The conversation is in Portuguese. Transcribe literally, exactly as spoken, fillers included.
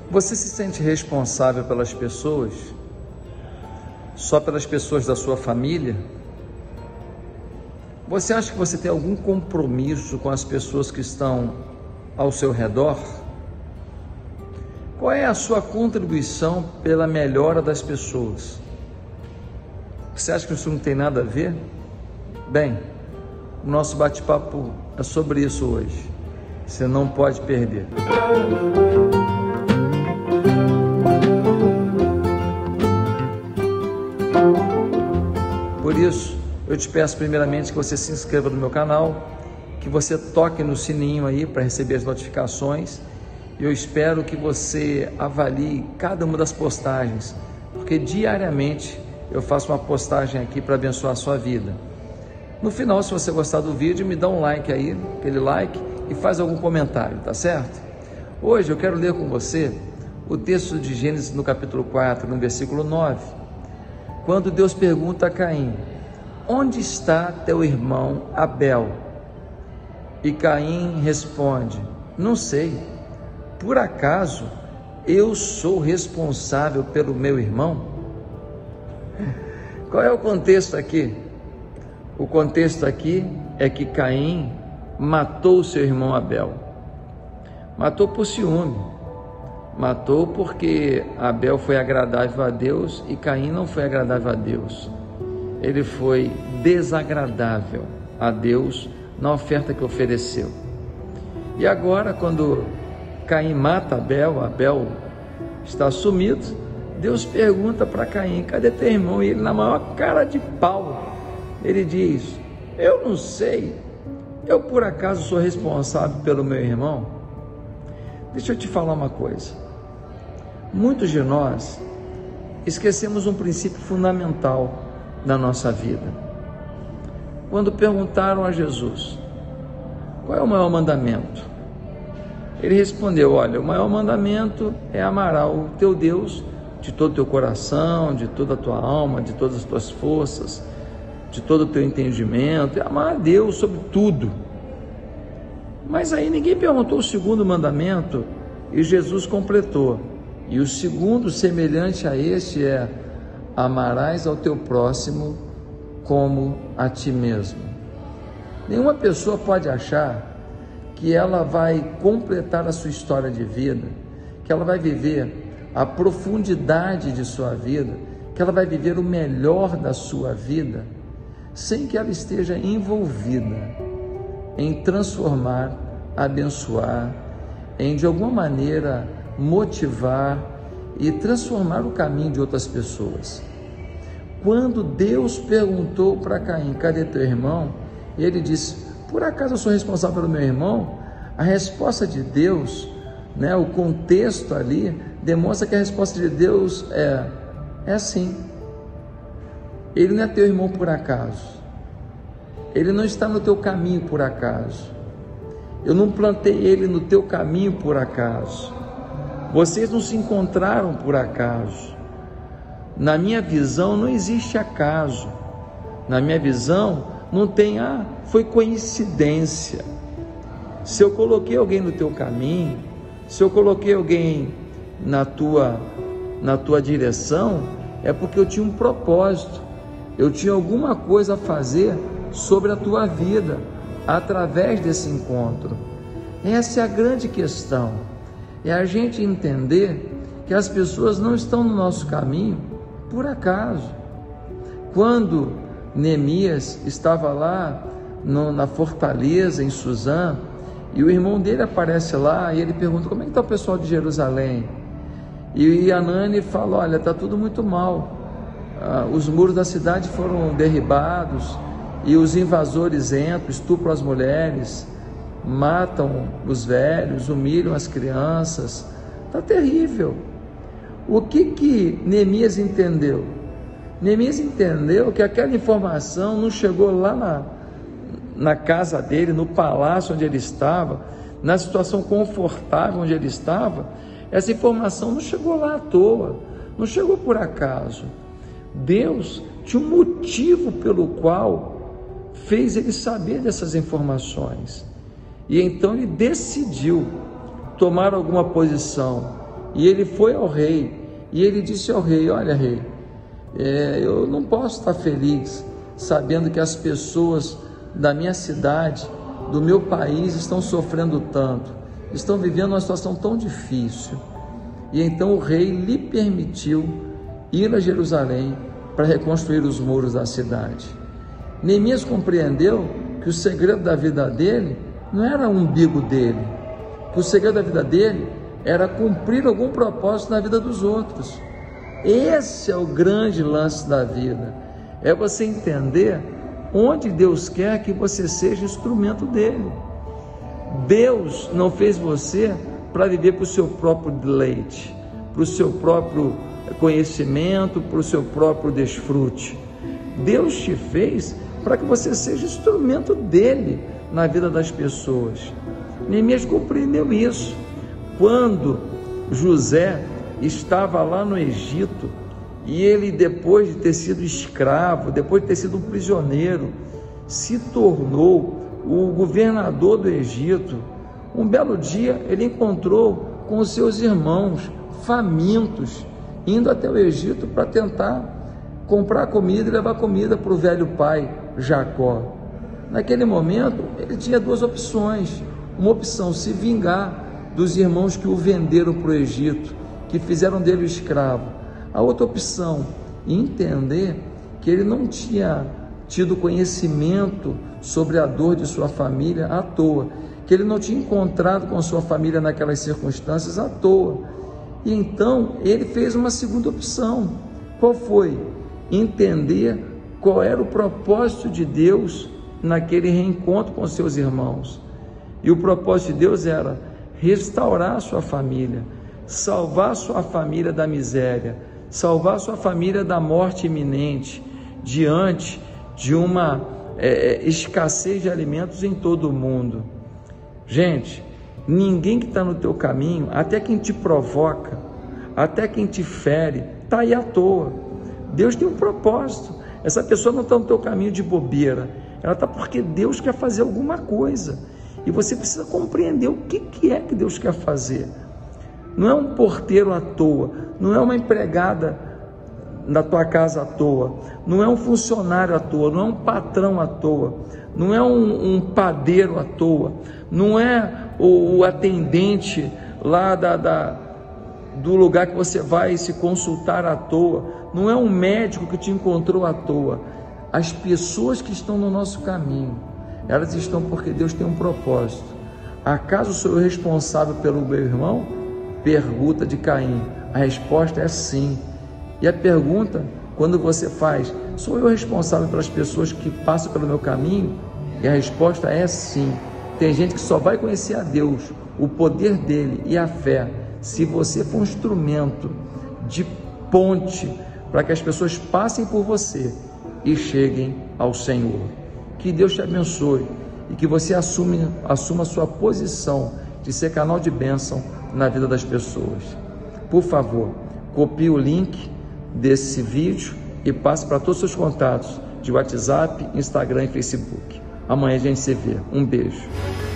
Você se sente responsável pelas pessoas? Só pelas pessoas da sua família? Você acha que você tem algum compromisso com as pessoas que estão ao seu redor? Qual é a sua contribuição pela melhora das pessoas? Você acha que isso não tem nada a ver? Bem, o nosso bate-papo é sobre isso hoje. Você não pode perder. Por isso, eu te peço primeiramente que você se inscreva no meu canal, que você toque no sininho aí para receber as notificações. E eu espero que você avalie cada uma das postagens, porque diariamente eu faço uma postagem aqui para abençoar a sua vida. No final, se você gostar do vídeo, me dá um like aí, aquele like, e faz algum comentário, tá certo? Hoje eu quero ler com você o texto de Gênesis no capítulo quatro, no versículo nove, quando Deus pergunta a Caim: onde está teu irmão Abel? E Caim responde: não sei, por acaso eu sou responsável pelo meu irmão? Qual é o contexto aqui? O contexto aqui é que Caim matou seu irmão Abel. Matou por ciúme, matou porque Abel foi agradável a Deus e Caim não foi agradável a Deus. Ele foi desagradável a Deus na oferta que ofereceu. E agora, quando Caim mata Abel, Abel está sumido, Deus pergunta para Caim: cadê teu irmão? E ele, na maior cara de pau, ele diz: eu não sei, eu por acaso sou responsável pelo meu irmão? Deixa eu te falar uma coisa. Muitos de nós esquecemos um princípio fundamental na nossa vida. Quando perguntaram a Jesus: qual é o maior mandamento? Ele respondeu: olha, o maior mandamento é amar o teu Deus de todo o teu coração, de toda a tua alma, de todas as tuas forças, de todo o teu entendimento, é amar a Deus sobre tudo. Mas aí ninguém perguntou o segundo mandamento, e Jesus completou: e o segundo, semelhante a este, é: amarás ao teu próximo como a ti mesmo. Nenhuma pessoa pode achar que ela vai completar a sua história de vida, que ela vai viver a profundidade de sua vida, que ela vai viver o melhor da sua vida, sem que ela esteja envolvida em transformar, abençoar, em de alguma maneira motivar e transformar o caminho de outras pessoas. Quando Deus perguntou para Caim: cadê teu irmão? E ele disse: por acaso eu sou responsável pelo meu irmão? A resposta de Deus, né, o contexto ali, demonstra que a resposta de Deus é, é assim. Ele não é teu irmão por acaso. Ele não está no teu caminho por acaso. Eu não plantei ele no teu caminho por acaso. Vocês não se encontraram por acaso. Na minha visão não existe acaso. Na minha visão não tem, ah, foi coincidência. Se eu coloquei alguém no teu caminho, se eu coloquei alguém na tua, na tua direção, é porque eu tinha um propósito, eu tinha alguma coisa a fazer sobre a tua vida, através desse encontro. Essa é a grande questão, é a gente entender que as pessoas não estão no nosso caminho por acaso. Quando Neemias estava lá no, na fortaleza em Suzã, e o irmão dele aparece lá e ele pergunta: como é que está o pessoal de Jerusalém? E Anani fala: olha, está tudo muito mal, ah, os muros da cidade foram derribados e os invasores entram, estupram as mulheres, matam os velhos, humilham as crianças, está terrível. O que que Neemias entendeu? Neemias entendeu que aquela informação não chegou lá na, na casa dele, no palácio onde ele estava, na situação confortável onde ele estava. Essa informação não chegou lá à toa, não chegou por acaso. Deus tinha um motivo pelo qual fez ele saber dessas informações, e então ele decidiu tomar alguma posição E ele foi ao rei, e ele disse ao rei: olha, rei, é, eu não posso estar feliz sabendo que as pessoas da minha cidade, do meu país, estão sofrendo tanto, estão vivendo uma situação tão difícil. E então o rei lhe permitiu ir a Jerusalém para reconstruir os muros da cidade. Neemias compreendeu que o segredo da vida dele não era o umbigo dele, que o segredo da vida dele era cumprir algum propósito na vida dos outros. Esse é o grande lance da vida, é você entender onde Deus quer que você seja instrumento dele. Deus não fez você para viver para o seu próprio deleite, para o seu próprio conhecimento, para o seu próprio desfrute. Deus te fez para que você seja instrumento dele na vida das pessoas. Neemias compreendeu isso. Quando José estava lá no Egito, e ele, depois de ter sido escravo, depois de ter sido um prisioneiro, se tornou o governador do Egito, um belo dia ele encontrou com os seus irmãos famintos, indo até o Egito para tentar comprar comida e levar comida para o velho pai Jacó. Naquele momento ele tinha duas opções: uma opção, se vingar dos irmãos que o venderam para o Egito, que fizeram dele o escravo. A outra opção, entender que ele não tinha tido conhecimento sobre a dor de sua família à toa, que ele não tinha encontrado com sua família naquelas circunstâncias à toa. E então ele fez uma segunda opção. Qual foi? Entender qual era o propósito de Deus naquele reencontro com seus irmãos. E o propósito de Deus era restaurar a sua família, salvar a sua família da miséria, salvar a sua família da morte iminente, diante de uma é, escassez de alimentos em todo o mundo. Gente, ninguém que está no teu caminho, até quem te provoca, até quem te fere, está aí à toa. Deus tem um propósito. Essa pessoa não está no teu caminho de bobeira, ela está porque Deus quer fazer alguma coisa, e você precisa compreender o que, que é que Deus quer fazer. Não é um porteiro à toa, não é uma empregada na tua casa à toa, não é um funcionário à toa, não é um patrão à toa, não é um, um padeiro à toa, não é o, o atendente lá da, da, do lugar que você vai se consultar à toa, não é um médico que te encontrou à toa. As pessoas que estão no nosso caminho, elas estão porque Deus tem um propósito. Acaso sou eu responsável pelo meu irmão? Pergunta de Caim. A resposta é sim. E a pergunta, quando você faz, sou eu responsável pelas pessoas que passam pelo meu caminho? E a resposta é sim. Tem gente que só vai conhecer a Deus, o poder dele e a fé, se você for um instrumento de ponte para que as pessoas passem por você e cheguem ao Senhor. Que Deus te abençoe e que você assume, assuma a sua posição de ser canal de bênção na vida das pessoas. Por favor, copie o link desse vídeo e passe para todos os seus contatos de WhatsApp, Instagram e Facebook. Amanhã a gente se vê. Um beijo.